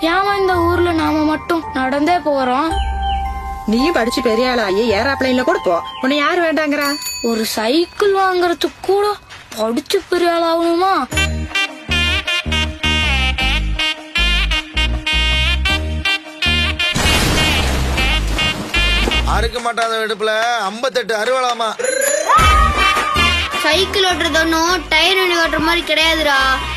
ஏமா இந்த ஊர்ல நாம மட்டும் நடந்தே போறோம்? நீயும் படிச்சு பெரிய ஆளாயி ஏரோப்ளைன்ல கூட போ. உன்னை யாரு வேண்டாங்கறா? ஒரு சைக்கிள் வாங்குறதுக்கு கூட படிச்சு பெரிய ஆள் ஆகணுமா? அறுக்க மாட்டாத வெடுப்புல 58 அறுவலாமா? சைக்கிள் ஓட்டுறது ஒன்னும் டயர் வண்டி ஓட்டுற மாதிரி கிடையாதுடா.